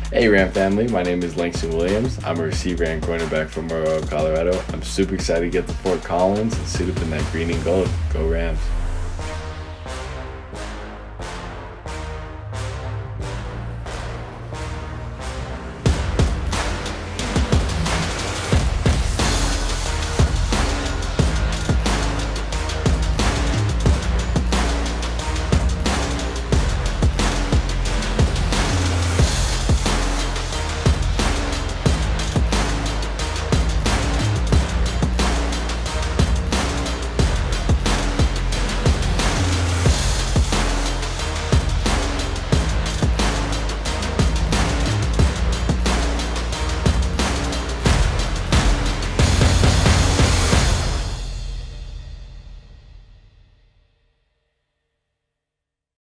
Hey Ram family, my name is Langston Williams. I'm a receiver and cornerback from Aurora, Colorado. I'm super excited to get to Fort Collins and suit up in that green and gold. Go Rams.